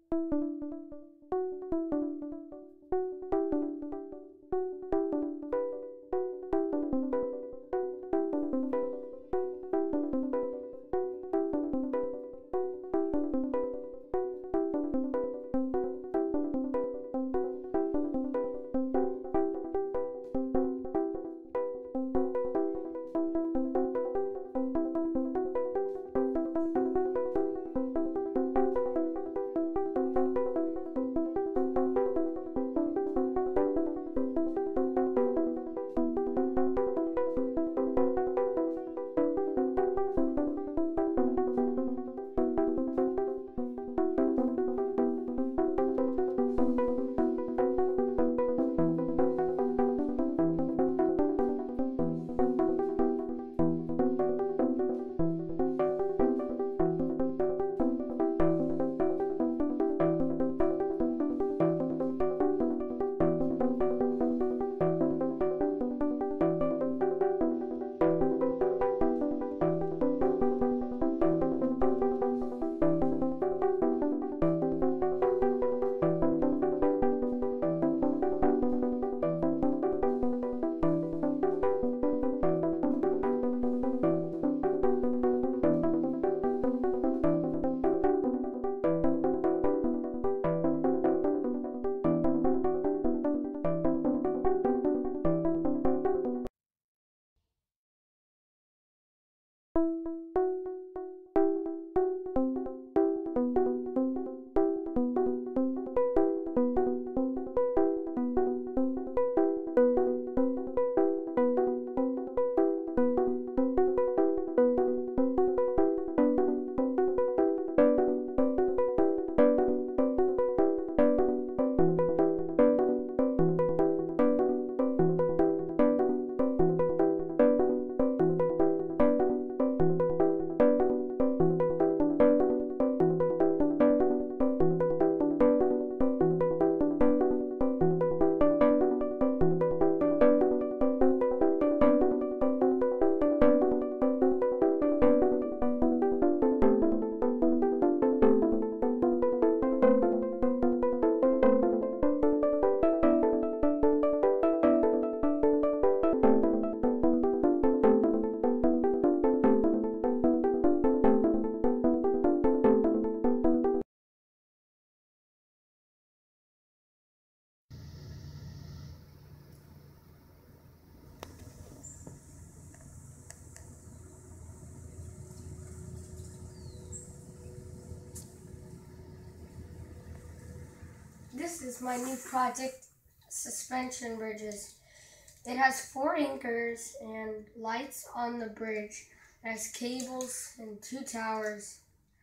This is my new project, suspension bridges. It has 4 anchors and lights on the bridge. It has cables and 2 towers.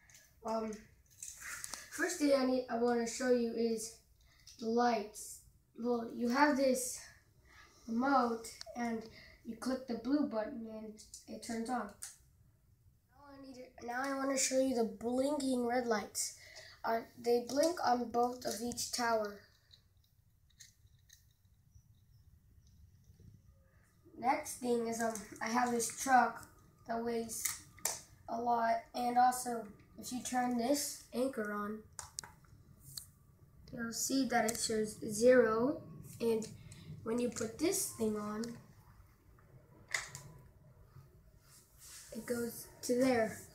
First thing I want to show you is the lights. Well, you have this remote and you click the blue button and it turns on. Now I want to show you the blinking red lights. They blink on both of each tower. Next thing is I have this truck that weighs a lot, and also if you turn this anchor on, you'll see that it shows 0, and when you put this thing on, it goes to there.